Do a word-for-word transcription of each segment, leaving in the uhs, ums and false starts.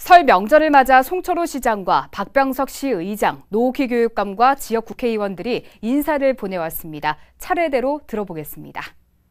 설 명절을 맞아 송철호 시장과 박병석 시의장, 노옥희 교육감과 지역 국회의원들이 인사를 보내왔습니다. 차례대로 들어보겠습니다.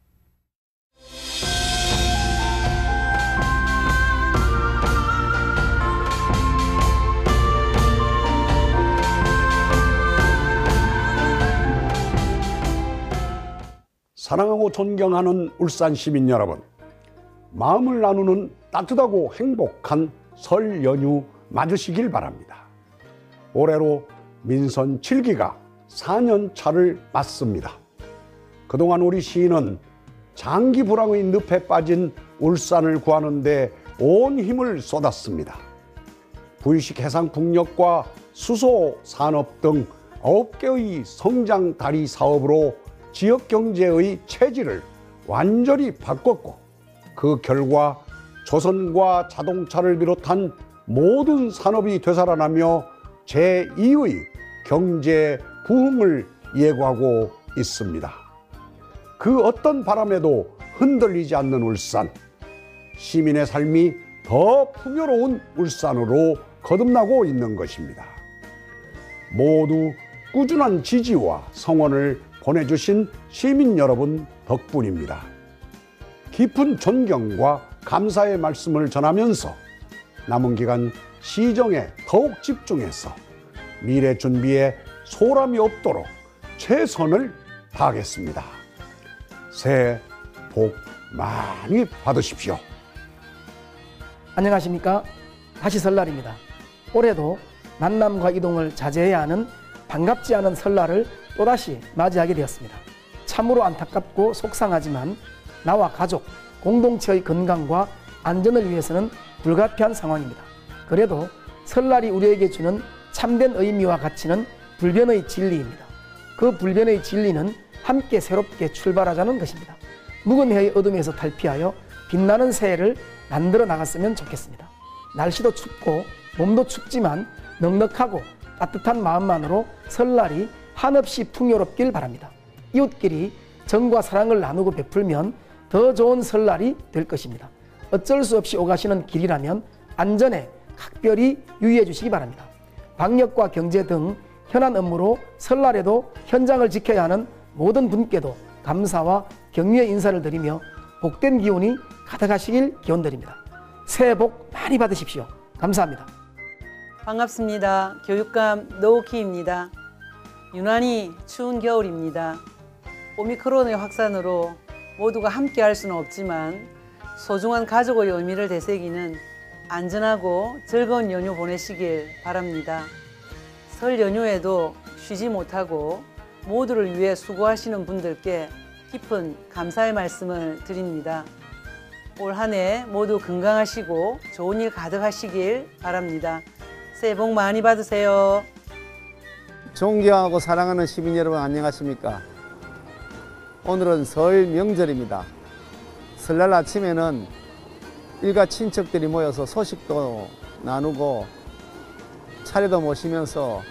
사랑하고 존경하는 울산 시민 여러분, 마음을 나누는 따뜻하고 행복한 설 연휴 맞으시길 바랍니다. 올해로 민선 칠 기가 사 년 차를 맞습니다. 그동안 우리 시인은 장기 불황의 늪에 빠진 울산을 구하는 데 온 힘을 쏟았습니다. V식 해상풍력과 수소 산업 등 아홉 개의 성장 다리 사업으로 지역 경제의 체질을 완전히 바꿨고, 그 결과 조선과 자동차를 비롯한 모든 산업이 되살아나며 제이의 경제 부흥을 예고하고 있습니다. 그 어떤 바람에도 흔들리지 않는 울산, 시민의 삶이 더 풍요로운 울산으로 거듭나고 있는 것입니다. 모두 꾸준한 지지와 성원을 보내주신 시민 여러분 덕분입니다. 깊은 존경과 감사의 말씀을 전하면서 남은 기간 시정에 더욱 집중해서 미래 준비에 소람이 없도록 최선을 다하겠습니다. 새해 복 많이 받으십시오. 안녕하십니까? 다시 설날입니다. 올해도 만남과 이동을 자제해야 하는 반갑지 않은 설날을 또다시 맞이하게 되었습니다. 참으로 안타깝고 속상하지만 나와 가족, 공동체의 건강과 안전을 위해서는 불가피한 상황입니다. 그래도 설날이 우리에게 주는 참된 의미와 가치는 불변의 진리입니다. 그 불변의 진리는 함께 새롭게 출발하자는 것입니다. 묵은 해의 어둠에서 탈피하여 빛나는 새해를 만들어 나갔으면 좋겠습니다. 날씨도 춥고 몸도 춥지만 넉넉하고 따뜻한 마음만으로 설날이 한없이 풍요롭길 바랍니다. 이웃끼리 정과 사랑을 나누고 베풀면 더 좋은 설날이 될 것입니다. 어쩔 수 없이 오가시는 길이라면 안전에 각별히 유의해 주시기 바랍니다. 방역과 경제 등 현안 업무로 설날에도 현장을 지켜야 하는 모든 분께도 감사와 격려의 인사를 드리며 복된 기운이 가득하시길 기원드립니다. 새해 복 많이 받으십시오. 감사합니다. 반갑습니다. 교육감 노옥희입니다. 유난히 추운 겨울입니다. 오미크론의 확산으로 모두가 함께 할 수는 없지만 소중한 가족의 의미를 되새기는 안전하고 즐거운 연휴 보내시길 바랍니다. 설 연휴에도 쉬지 못하고 모두를 위해 수고하시는 분들께 깊은 감사의 말씀을 드립니다. 올 한 해 모두 건강하시고 좋은 일 가득하시길 바랍니다. 새해 복 많이 받으세요. 존경하고 사랑하는 시민 여러분, 안녕하십니까? 오늘은 설 명절입니다. 설날 아침에는 일가 친척들이 모여서 소식도 나누고 차례도 모시면서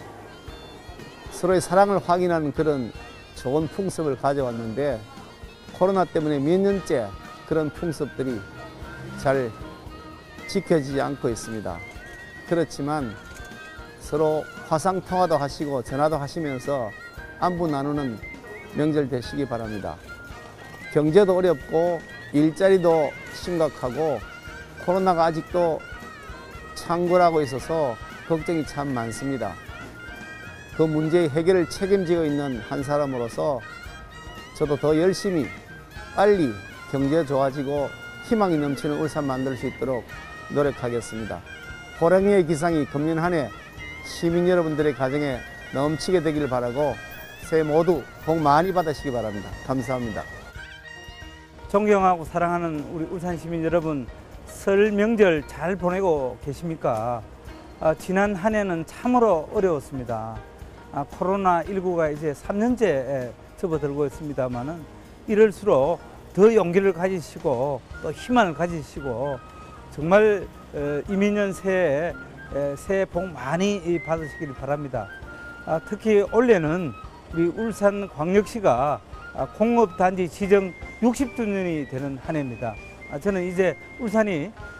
서로의 사랑을 확인하는 그런 좋은 풍습을 가져왔는데, 코로나 때문에 몇 년째 그런 풍습들이 잘 지켜지지 않고 있습니다. 그렇지만 서로 화상통화도 하시고 전화도 하시면서 안부 나누는 명절 되시기 바랍니다. 경제도 어렵고 일자리도 심각하고 코로나가 아직도 창궐하고 있어서 걱정이 참 많습니다. 그 문제의 해결을 책임지고 있는 한 사람으로서 저도 더 열심히 빨리 경제 좋아지고 희망이 넘치는 울산 만들 수 있도록 노력하겠습니다. 호랑이의 기상이 금년 한 해 시민 여러분들의 가정에 넘치게 되기를 바라고 새해 모두 복 많이 받으시기 바랍니다. 감사합니다. 존경하고 사랑하는 우리 울산 시민 여러분, 설 명절 잘 보내고 계십니까? 아, 지난 한 해는 참으로 어려웠습니다. 아, 코로나 십구가 이제 삼 년째 접어들고 있습니다만은 이럴수록 더 용기를 가지시고 또 희망을 가지시고 정말 이민년 새해 새해 복 많이 받으시길 바랍니다. 아, 특히 올해는 우리 울산광역시가 공업단지 지정 육십 주년이 되는 한 해입니다. 아, 저는 이제 울산이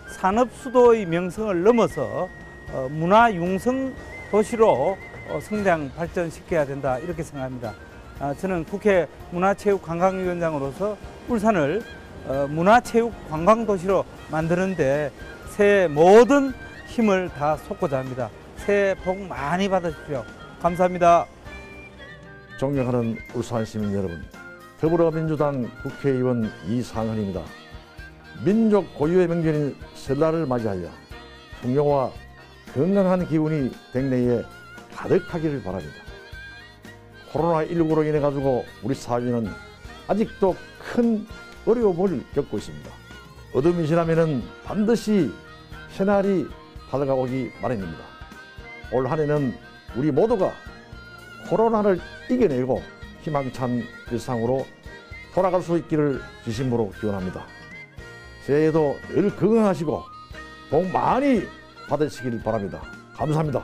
산업 수도의 명성을 넘어서 어, 문화 융성 도시로 어, 성장 발전시켜야 된다 이렇게 생각합니다. 아, 저는 국회 문화체육관광위원장으로서 울산을 어, 문화체육관광도시로 만드는데 새해 모든 힘을 다 쏟고자 합니다. 새해 복 많이 받으십시오. 감사합니다. 존경하는 울산 시민 여러분, 더불어민주당 국회의원 이상헌입니다. 민족 고유의 명절인 설날을 맞이하여 풍요와 건강한 기운이 백내에 가득하기를 바랍니다. 코로나십구로 인해 가지고 우리 사회는 아직도 큰 어려움을 겪고 있습니다. 어둠이 지나면은 반드시 새날이 밝아오기 마련입니다. 올 한 해는 우리 모두가 코로나를 이겨내고 희망찬 일상으로 돌아갈 수 있기를 진심으로 기원합니다. 새해에도 늘 건강하시고 복 많이 받으시길 바랍니다. 감사합니다.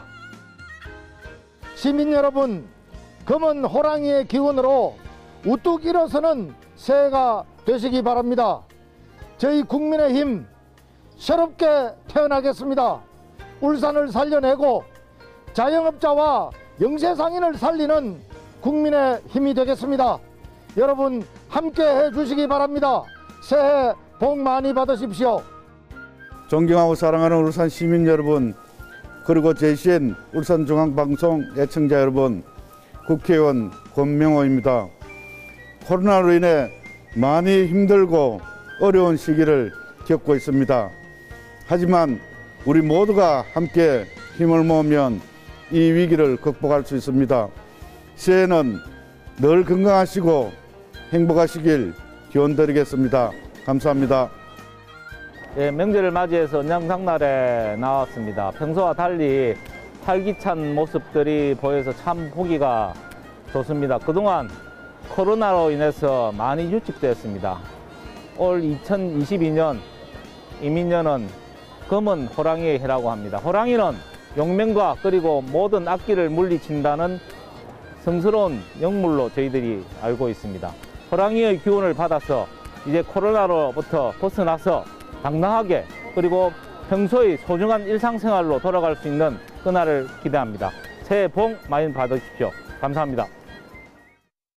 시민 여러분, 검은 호랑이의 기운으로 우뚝 일어서는 새해가 되시기 바랍니다. 저희 국민의힘 새롭게 태어나겠습니다. 울산을 살려내고 자영업자와 영세상인을 살리는 국민의 힘이 되겠습니다. 여러분 함께 해주시기 바랍니다. 새해 복 많이 받으십시오. 존경하고 사랑하는 울산 시민 여러분, 그리고 제이씨엔 울산중앙방송 애청자 여러분, 국회의원 권명호입니다. 코로나로 인해 많이 힘들고 어려운 시기를 겪고 있습니다. 하지만 우리 모두가 함께 힘을 모으면 이 위기를 극복할 수 있습니다. 새해는 늘 건강하시고 행복하시길 기원드리겠습니다. 감사합니다. 예, 명절을 맞이해서 언양장날에 나왔습니다. 평소와 달리 활기찬 모습들이 보여서 참 보기가 좋습니다. 그동안 코로나로 인해서 많이 유축되었습니다. 올 이천이십이 년 이민년은 검은 호랑이의 해라고 합니다. 호랑이는 용맹과 그리고 모든 악기를 물리친다는 성스러운 영물로 저희들이 알고 있습니다. 호랑이의 기운을 받아서 이제 코로나로부터 벗어나서 당당하게 그리고 평소의 소중한 일상생활로 돌아갈 수 있는 그날을 기대합니다. 새해 복 많이 받으십시오. 감사합니다.